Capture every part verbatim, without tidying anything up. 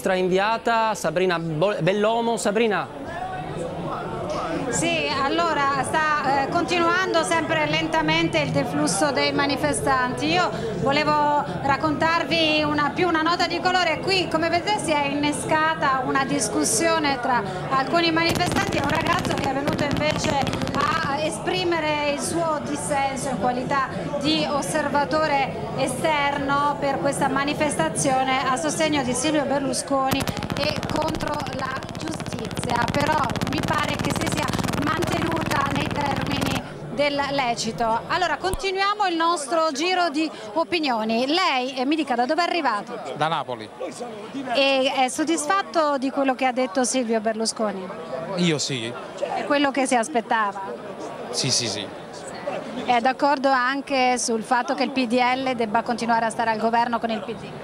nostra inviata Sabrina Bellomo. Sabrina. Sì, allora sta eh, continuando sempre lentamente il deflusso dei manifestanti. Io volevo raccontarvi una, più una nota di colore. Qui, come vedete, si è innescata una discussione tra alcuni manifestanti e un ragazzo che è venuto invece a esprimere il suo dissenso in qualità di osservatore esterno per questa manifestazione a sostegno di Silvio Berlusconi e contro la giustizia. Però mi pare che si sia mantenuta nei termini del lecito. Allora, continuiamo il nostro giro di opinioni. Lei, eh, mi dica, da dove è arrivato? Da Napoli. E è soddisfatto di quello che ha detto Silvio Berlusconi? Io sì. È quello che si aspettava? Sì, sì, sì. È d'accordo anche sul fatto che il P D L debba continuare a stare al governo con il P D?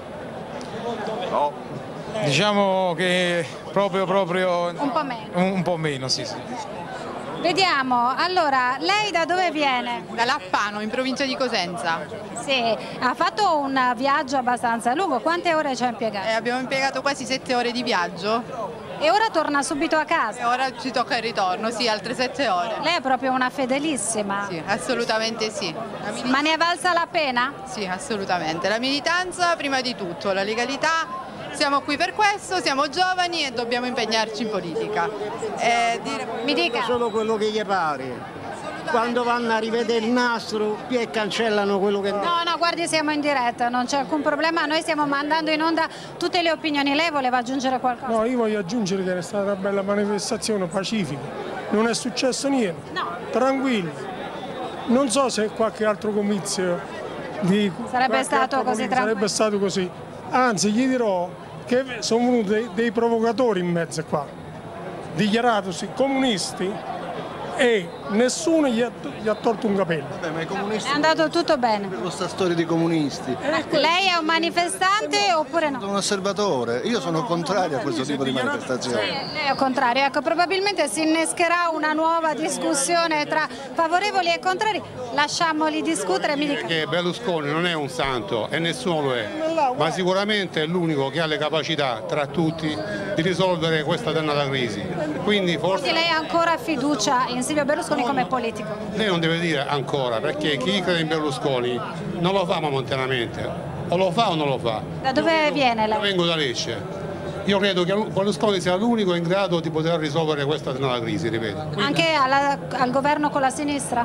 No. Diciamo che proprio, proprio... Un po' meno. Un, un po' meno, sì, sì. Vediamo, allora, lei da dove viene? Da Lappano, in provincia di Cosenza. Sì, ha fatto un viaggio abbastanza lungo, quante ore ci ha impiegato? Eh, abbiamo impiegato quasi sette ore di viaggio. E ora torna subito a casa? E ora ci tocca il ritorno, sì, altre sette ore. Lei è proprio una fedelissima. Sì, assolutamente sì. Ma ne è valsa la pena? Sì, assolutamente. La militanza prima di tutto, la legalità. Siamo qui per questo, siamo giovani e dobbiamo impegnarci in politica. Eh, dire... Mi dica. Solo quello che gli pare. Quando vanno a rivedere il nastro, e cancellano quello che... No, no, guardi, siamo in diretta, non c'è alcun problema, noi stiamo mandando in onda tutte le opinioni. Lei voleva aggiungere qualcosa? No, io voglio aggiungere che è stata una bella manifestazione pacifica, non è successo niente, no. Tranquillo. Non so se qualche altro comizio di... Sarebbe stato così tranquillo. Sarebbe stato così. Anzi, gli dirò che sono venuti dei, dei provocatori in mezzo qua, dichiaratosi comunisti, e nessuno gli ha, gli ha tolto un capello. Vabbè, ma i comunisti è andato tutto bene. Per questa storia di comunisti. Eh, lei è un manifestante oppure no? Sono un osservatore, io sono contrario a questo tipo di manifestazione. Sì, lei è contrario, ecco, probabilmente si innescherà una nuova discussione tra favorevoli e contrari. Lasciamoli discutere, mi dica. Che Berlusconi non è un santo e nessuno lo è, ma sicuramente è l'unico che ha le capacità tra tutti di risolvere questa dannata crisi. Quindi forse... Quindi lei ha ancora fiducia in Silvio Berlusconi come politico? Lei non deve dire ancora, perché chi crede in Berlusconi non lo fa momentaneamente, o lo fa o non lo fa. Da dove viene lei? Io vengo da Lecce. Io credo che Berlusconi sia l'unico in grado di poter risolvere questa dannata crisi, ripeto. Quindi... Anche alla, al governo con la sinistra?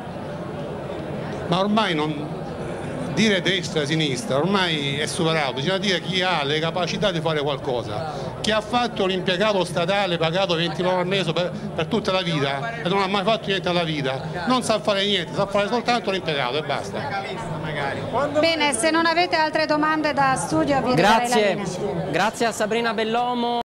Ma ormai non... dire destra e sinistra ormai è superato, bisogna dire chi ha le capacità di fare qualcosa. Chi ha fatto l'impiegato statale pagato venti euro al mese per, per tutta la vita e non ha mai fatto niente nella vita, non sa fare niente, sa fare soltanto l'impiegato e basta. Bene, se non avete altre domande da studio vi Grazie. darei la linea. Grazie a Sabrina Bellomo.